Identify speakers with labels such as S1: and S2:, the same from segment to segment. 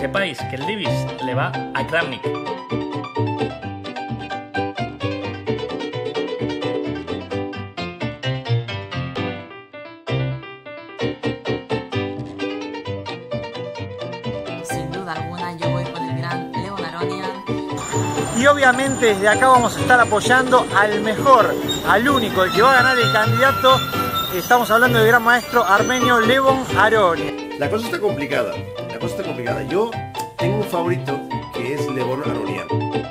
S1: sepáis que el Divis le va a Kramnik.
S2: Sin duda alguna yo voy con el gran Levon Aronian.
S3: Y obviamente desde acá vamos a estar apoyando al mejor, al único, el que va a ganar el candidato. Estamos hablando del gran maestro armenio Levon Aronian.
S4: La cosa está complicada, Yo tengo un favorito que es Levon Aronian.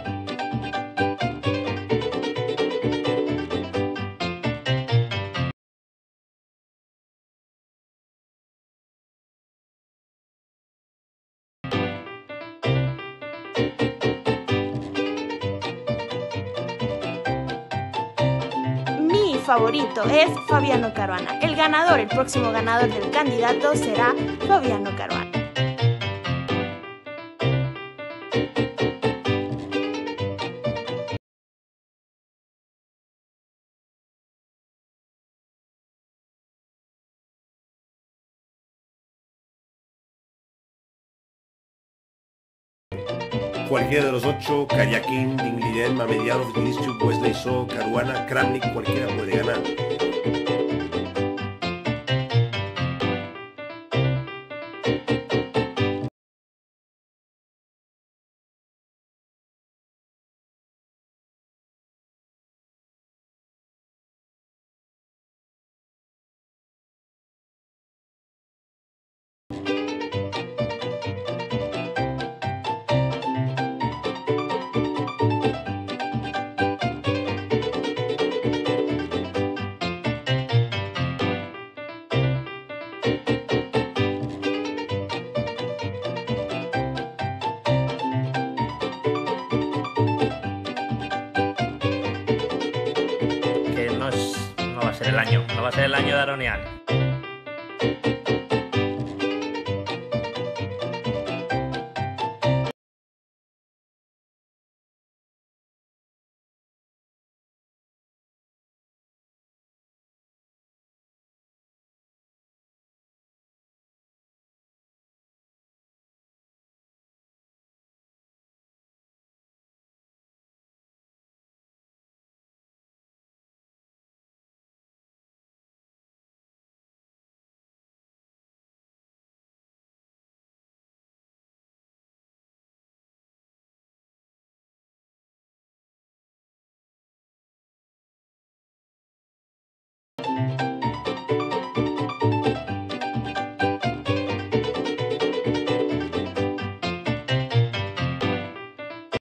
S5: Mi favorito es Fabiano Caruana. El ganador, el próximo ganador del candidato será Fabiano Caruana.
S4: Cualquiera de los 8, Karyakin, Dingliden, Mamedianov, Dinistriuk, Wesley So, Caruana, Kramnik, cualquiera puede ganar.
S1: Que no va a ser el año, no va a ser el año de Aronian.